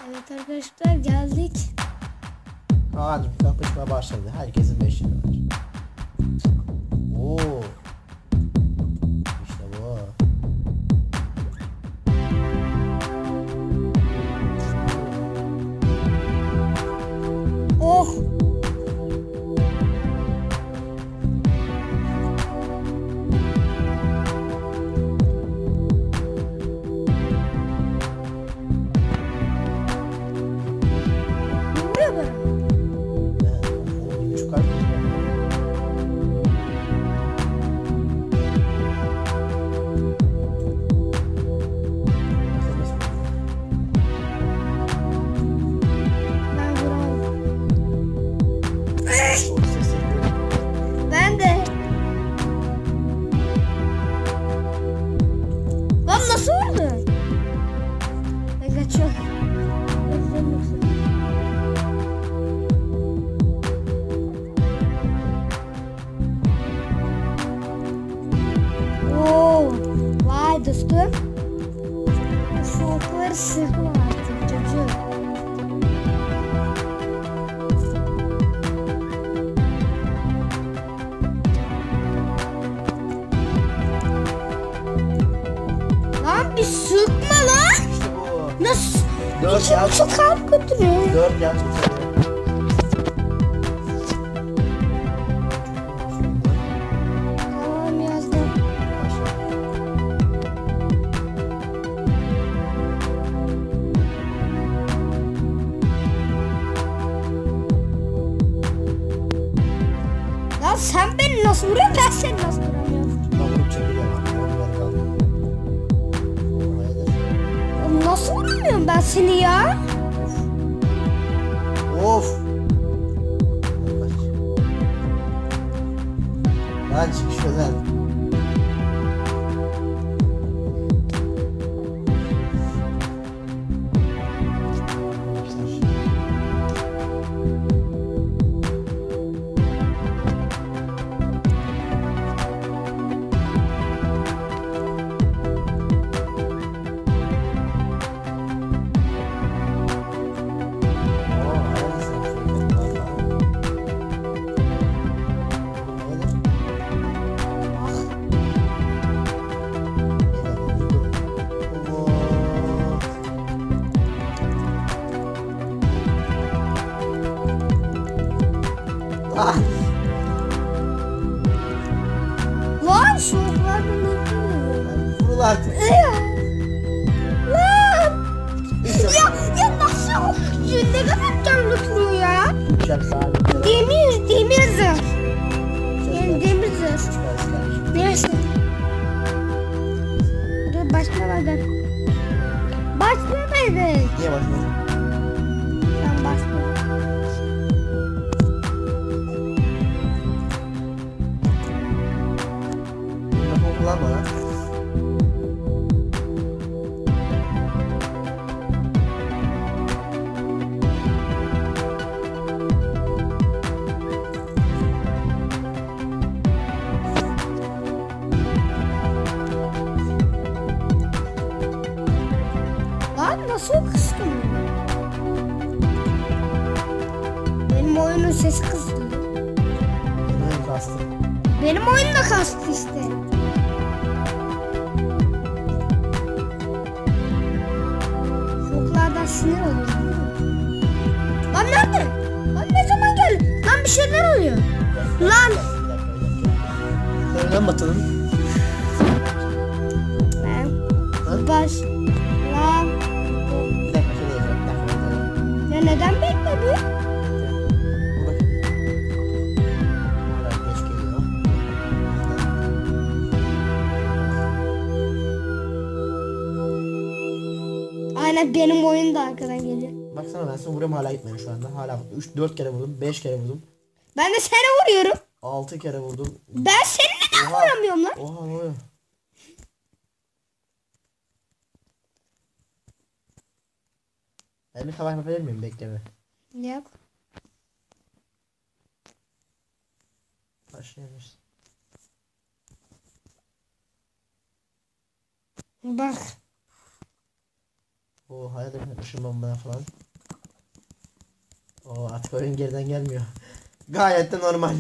Evet arkadaşlar geldik. Kaan'cım kapışma başladı. Herkesin 5 lira var. Oo. İşte bu. Oh. Buraya bak. Oğlum, 3 kart mı? Ben vuramadım. O sesi. Ben de. Lan nasıl oldu? Ben kaçıyorum. Oo, vay dostum. Soğukları sıkma artık çocuğum. Lan bir sıkma lan. İşte bu. Nasıl? 4 yaz. Çok kalp götürüyor. 4 yaz bu sefer. Tamam yazdım. Lan sen beni nasıl vuruyorsun, ben seni nasıl vuramıyorum? Kamurup çekiliyor lan. Onlar kaldı. Hayırdır? Oğlum nasıl vuramıyorum ben seni ya? Of. Lan çık şuradan. Ah, Lan şoklardan öpüyorum. vurul artık. Lan! Ya nasıl? Ne kadar canlı tutuyor ya? Uçak sahibi. Demir zırh. Yani demir zırh. Neyse. Dur başlamadan. Başlamadan. Niye başladın? Sen başla. Mikrofon kullanma lan. Lan nasıl kıstın? Benim oyunun sesi kıstı. Benim kastım. Benim oyun da kastı işte. Şoklardan sinir oluyorum. Lan nerede? Lan ne zaman geldi? Lan bir şeyler oluyor. Lan. Öğlen batalım. Ben Ha? baş. Lan. Bir dakika şöyle yapalım. Bir dakika. Ya neden bekledi? Bak. Hala geç geliyor. Aynen benim oyun da arkadan geliyor. Baksana ben sana vuruyorum hala gitmedi şu anda. Hala 3-4 kere vurdum. 5 kere vurdum. Ben de seni vuruyorum. 6 kere vurdum. Ben seni neden Oha. vuramıyorum lan? Oha ne oluyor? Ben bir savaş yapabilir miyim? Bekleme. Yap. Başlayabiliriz. Bak. O hayal ışın bombaya falan. O artık oyun geriden gelmiyor. Gayet de normal.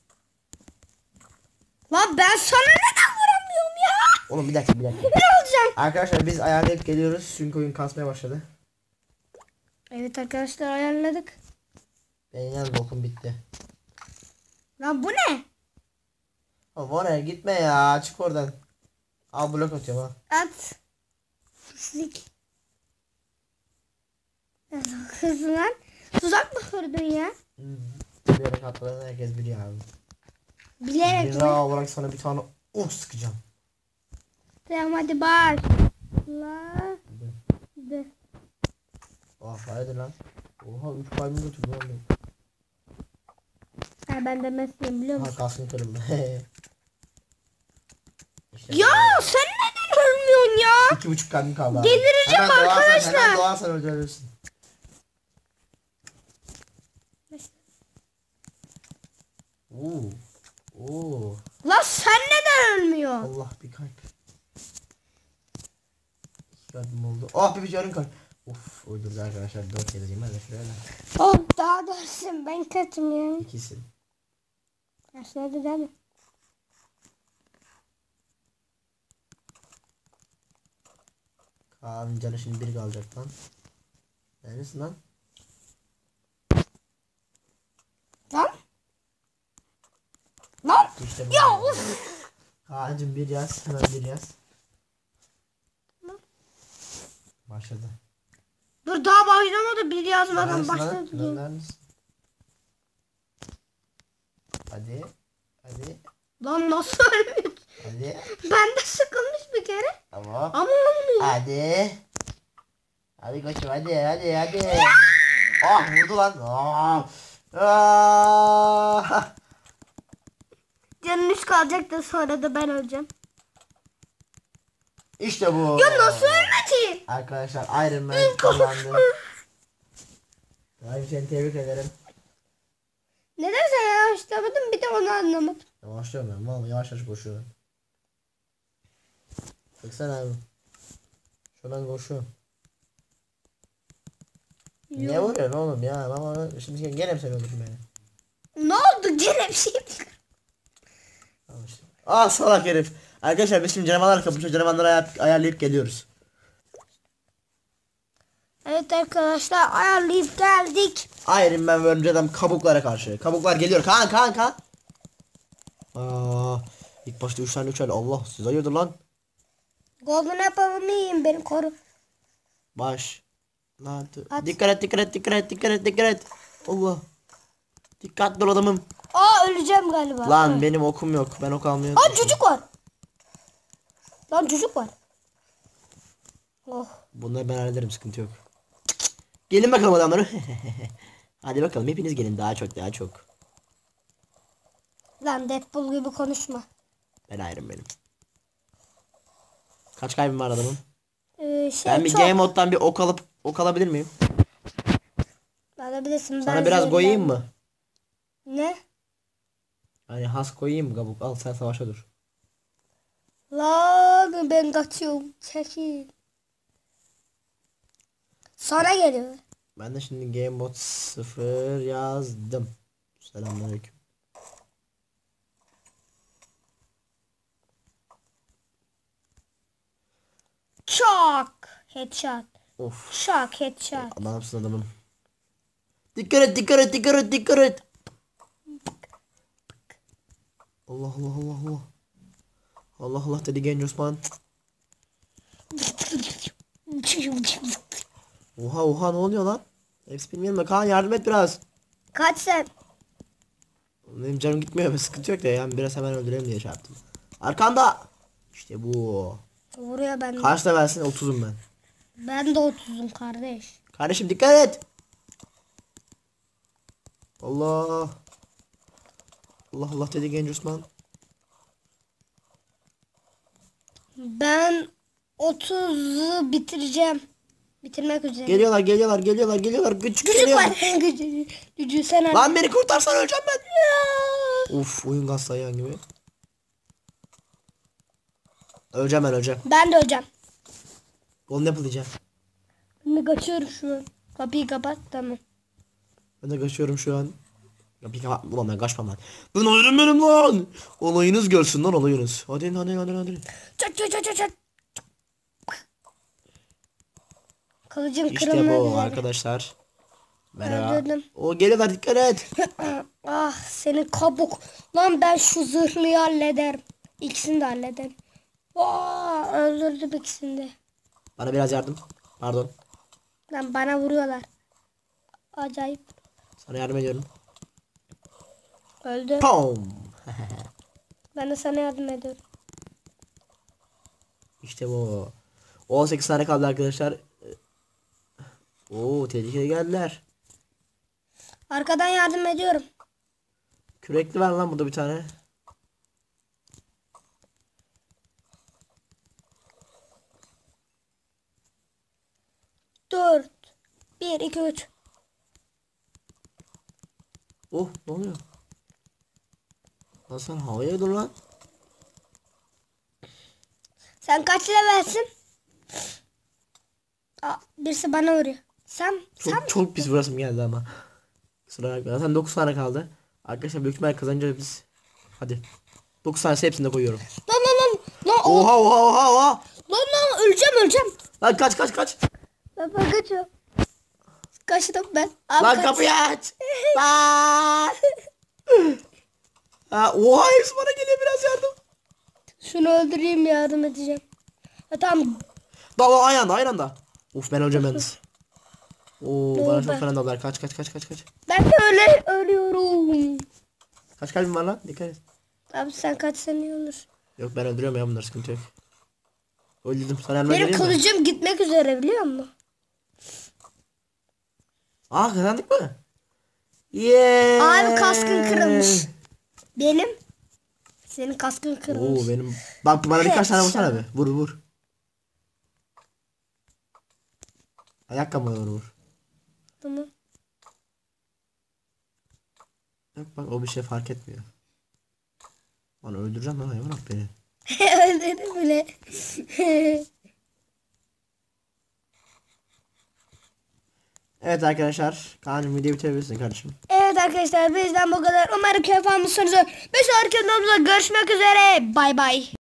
Lan ben sana neden vuramıyorum ya? Oğlum bir dakika. Ne olacak? Arkadaşlar biz ayarlayıp geliyoruz çünkü oyun kasmaya başladı. Evet arkadaşlar ayarladık. Benim yan bokum bitti. Lan bu ne? Oğlum oraya gitme ya, çık oradan. Al blok atıyorum ha. At. Pislik. Hızlı lan. Tuzak mı kurdun ya? Bilerek atladığını herkes biliyor abi. Bilerek mi? Ceza olarak sana bir tane sıkacağım. Tamam hadi başla. De. Haydi lan. Oha 3 kalbimi götürdü lan benim. Ha ben de mesleğim biliyor musun? Kaskım kırıldı. İşte Ya sen neden ölmüyorsun ya? 2,5 kalbim kaldı abi. Delireceğim Hemen arkadaşlar. Hemen doğarsan öldürürsün. Oo. Lan sen neden ölmüyorsun? Allah bir kalp. 2 kalbim oldu. Oh bir yarım kalp. Of öldürdü arkadaşlar. 4 geleceğim hadi şuraya da. Oh daha doğrusu ben kötüm ya. İkisin. Başladı değil mi? Kaan'ın canı şimdi 1 kalacak lan. Neredesin lan? Lan? Lan? İşte bu. Ya of. Kaan'cım 1 yaz. Hemen 1 yaz. Başladı. Dur daha başlamadı bir yazmadan Neredesin lan? başladı diyor. Neredesin? Hadi. Hadi. Lan nasıl ölmüyor? Hadi. Ben de sıkılmış bir kere. Tamam. Ama olmuyor. Hadi. Hadi koçum hadi. Ah vurdu lan. Canın üst kalacak da sonra da ben öleceğim. İşte bu. Ya nasıl ölmedi? Arkadaşlar Iron Man kazandı. Abi seni tebrik ederim. Neden sen yavaşlamadın bir de onu anlamadım. Yavaşlıyorum ben. Vallahi yavaş koşuyorum. Baksana abi. Şuradan koşuyorum. Niye vuruyorsun oğlum ya? Ama şimdi gene mi sen öldürdün beni? Ne oldu gene bir şey? Tamam işte. Salak herif. Arkadaşlar biz şimdi canavarlar kapışıyor. Canavarları ayarlayıp geliyoruz. Evet arkadaşlar ayarlayıp geldik. Iron Man ve Örümcek Adam kabuklara karşı. Kabuklar geliyor. Kaan. İlk başta 3 tane. Allah siz hayırdır lan? Golden Apple'ımı yiyeyim beni koru. Baş. Lan. At. Dikkat et. Allah. Dikkatli ol adamım. Öleceğim galiba. Lan benim okum yok. Ben ok almıyorum. Çocuk var. Lan çocuk var. Oh. Bunları ben hallederim, sıkıntı yok. Gelin bakalım adamlar. Hadi bakalım hepiniz gelin, daha çok. Lan Deadpool gibi konuşma. Ben Iron Man'im. Kaç kaybım var adamım? Şey Ben bir çok. game moddan bir ok alabilir miyim? Alabilirsin. Sana biraz koyayım mı? Ne? Hani has koyayım mı kabuk? Al sen savaşa dur. Lan ben kaçıyorum. Çekil. Sana geliyor. Ben de şimdi game mod 0 yazdım. Selamünaleyküm. Şak. Headshot. Of. Şak headshot. Adamsın adamım. Dikkat et. Allah. Allah dedi genç Osman. Oha ne oluyor lan? Hepsi bilmiyorum da Kaan yardım et biraz. Kaç sen? Benim canım gitmiyor, sıkıntı yok da yani biraz hemen öldürelim diye şey yaptım. Arkanda. İşte bu. Vuruyor ben. Kaç da versin, 30'um ben. Ben de 30'um kardeş. Kardeşim dikkat et. Allah dedi genç Osman. Ben 30'u bitireceğim. Bitirmek üzere. Geliyorlar. Güç Gücük geliyor. var. Gücü sen al. Lan beni kurtarsan öleceğim ben. Uf, oyun gaz sayan gibi. Öleceğim. Ben de öleceğim. Golden Apple diyeceğim. bir kaçıyorum şu an. Kapıyı kapat, tamam. Ben de kaçıyorum şu an. Kapıyı kapat. Ulan ben kaçmam lan. Ben ayrım benim lan. Olayınız görsün lan olayınız. Hadi. Çat çat çat çat çat. Kılıcım İşte kırılmak bu üzere. arkadaşlar. Merhaba. Öldürdüm. O geliyorlar, dikkat et. Ah senin kabuk. Lan ben şu zırhlıyı hallederim. İkisini de hallederim. Aa, öldürdüm ikisini de. Bana biraz yardım. Pardon. Lan bana vuruyorlar. Acayip. Sana yardım ediyorum. Öldü. Pom. Ben de sana yardım ediyorum. İşte bu. 18 tane kaldı arkadaşlar. Oo, tehlikeli geldiler. Arkadan yardım ediyorum. Kürekli var lan burada bir tane. Dört. Bir, iki, üç. Oh, ne oluyor? Lan sen havaya dur lan. Sen kaç levelsin? Aa, birisi bana vuruyor. Sen Çok pis burası geldi ama. Kusura bakma. Zaten 9 tane kaldı. Arkadaşlar büyük ihtimal kazanacağız biz. Hadi. 9 tanesi hepsini de koyuyorum. Lan Oha. lan öleceğim. Lan kaç. Ben kaçıyorum. Kaçtım ben. Abi Lan kaç. kapıyı aç. Lan. Ha, oha, hepsi bana geliyor, biraz yardım. Şunu öldüreyim, yardım edeceğim. Ha, tamam. Dava aynı anda. Of, ben öleceğim yalnız. Oo, Dur bana çok ben. fena dallar. Kaç. Ben de öyle ölüyorum. Kaç kalbim var lan? Dikkat et. Abi sen kaçsan iyi olur. Yok, ben öldürüyorum ya, bunlar sıkıntı yok. Öldürdüm. Sana yanına Benim geleyim mi? kılıcım gitmek üzere, biliyor musun? Aa, kazandık mı? Yeah. Abi kaskın kırılmış. Benim. Senin kaskın kırılmış. Oo, benim. Bak bana birkaç tane vursana Headshot. be. Vur. Ayakkabıma vur. Tamam. Yok bak, o bir şey fark etmiyor. Lan öldüreceğim lan, hayvan beni. Öldürdüm bile. Evet arkadaşlar. Kaan'cığım videoyu bitirebilirsin kardeşim. Evet arkadaşlar, bizden bu kadar. Umarım keyif almışsınızdır. Bir sonraki videomuzda görüşmek üzere. Bay bay.